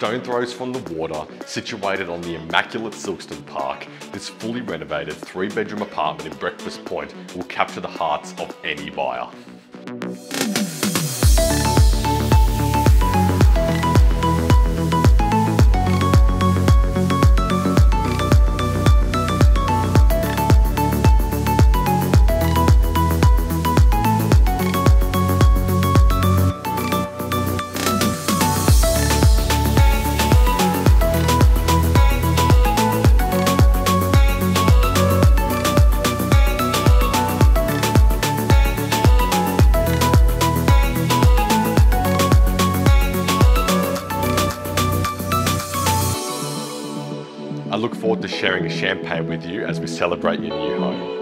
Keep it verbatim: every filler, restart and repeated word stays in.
stone throws from the water, situated on the immaculate Silkston Park, this fully renovated three bedroom apartment in Breakfast Point will capture the hearts of any buyer. I look forward to sharing a champagne with you as we celebrate your new home.